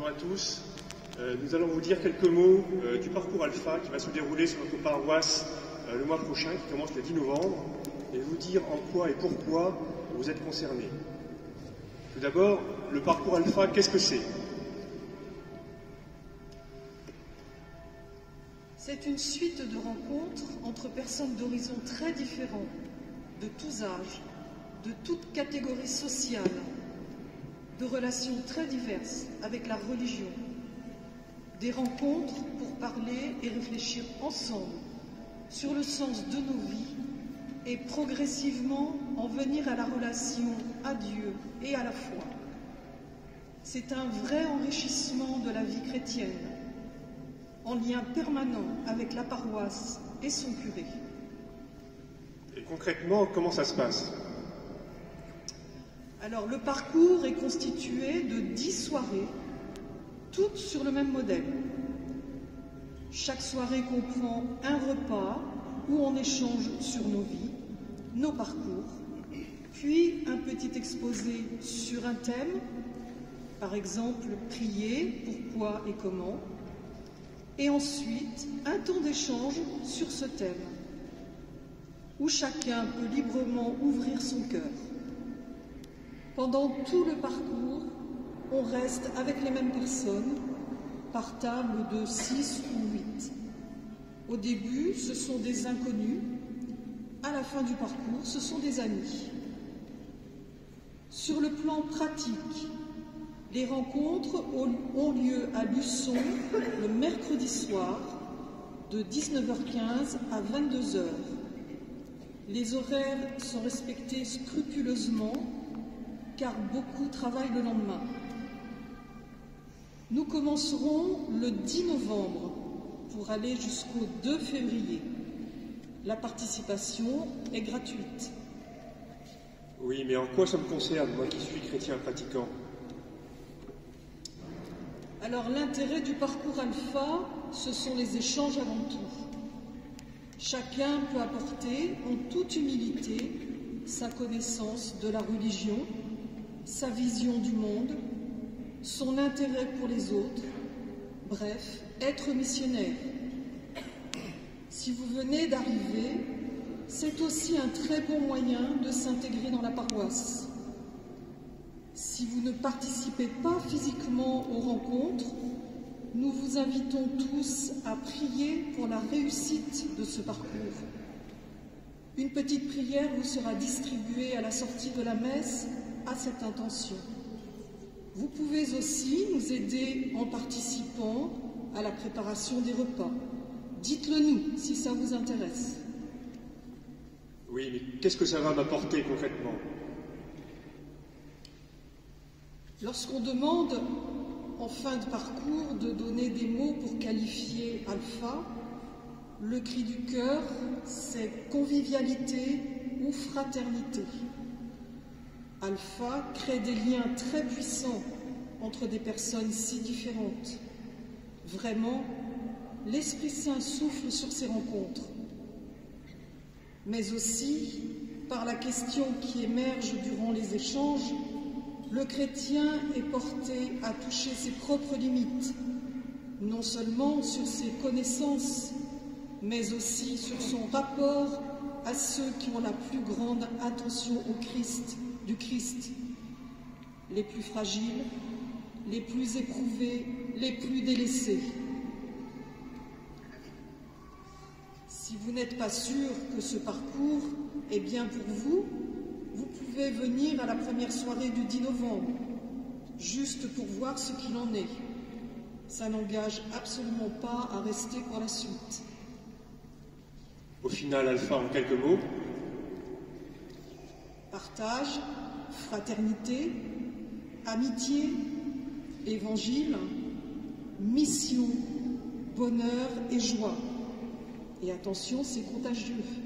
bonjour à tous. Nous allons vous dire quelques mots du parcours Alpha qui va se dérouler sur notre paroisse le mois prochain, qui commence le 10 novembre, et vous dire en quoi et pourquoi vous êtes concernés. Tout d'abord, le parcours Alpha, qu'est-ce que c'est? C'est une suite de rencontres entre personnes d'horizons très différents, de tous âges, de toutes catégories sociales, de relations très diverses avec la religion. Des rencontres pour parler et réfléchir ensemble sur le sens de nos vies et progressivement en venir à la relation à Dieu et à la foi. C'est un vrai enrichissement de la vie chrétienne, en lien permanent avec la paroisse et son curé. Et concrètement, comment ça se passe? Alors, le parcours est constitué de 10 soirées, toutes sur le même modèle. Chaque soirée comprend un repas où on échange sur nos vies, nos parcours, puis un petit exposé sur un thème, par exemple prier, pourquoi et comment, et ensuite un temps d'échange sur ce thème, où chacun peut librement ouvrir son cœur. Pendant tout le parcours, on reste avec les mêmes personnes, par table de 6 ou 8. Au début, ce sont des inconnus. À la fin du parcours, ce sont des amis. Sur le plan pratique, les rencontres ont lieu à Luçon le mercredi soir, de 19h15 à 22h. Les horaires sont respectés scrupuleusement, car beaucoup travaillent le lendemain. Nous commencerons le 10 novembre pour aller jusqu'au 2 février. La participation est gratuite. Oui, mais en quoi ça me concerne, moi qui suis chrétien pratiquant? Alors, l'intérêt du parcours Alpha, ce sont les échanges avant tout. Chacun peut apporter en toute humilité sa connaissance de la religion, sa vision du monde, son intérêt pour les autres, bref, être missionnaire. Si vous venez d'arriver, c'est aussi un très bon moyen de s'intégrer dans la paroisse. Si vous ne participez pas physiquement aux rencontres, nous vous invitons tous à prier pour la réussite de ce parcours. Une petite prière vous sera distribuée à la sortie de la messe à cette intention. Vous pouvez aussi nous aider en participant à la préparation des repas. Dites-le nous si ça vous intéresse. Oui, mais qu'est-ce que ça va m'apporter concrètement? Lorsqu'on demande en fin de parcours de donner des mots pour qualifier Alpha, le cri du cœur, c'est convivialité ou fraternité. Alpha crée des liens très puissants entre des personnes si différentes. Vraiment, l'Esprit Saint souffle sur ces rencontres. Mais aussi, par la question qui émerge durant les échanges, le chrétien est porté à toucher ses propres limites, non seulement sur ses connaissances, mais aussi sur son rapport à ceux qui ont la plus grande attention du Christ, les plus fragiles, les plus éprouvés, les plus délaissés. Si vous n'êtes pas sûr que ce parcours est bien pour vous, vous pouvez venir à la première soirée du 10 novembre, juste pour voir ce qu'il en est. Ça n'engage absolument pas à rester pour la suite. Au final, Alpha, en quelques mots? Partage, fraternité, amitié, évangile, mission, bonheur et joie. Et attention, c'est contagieux.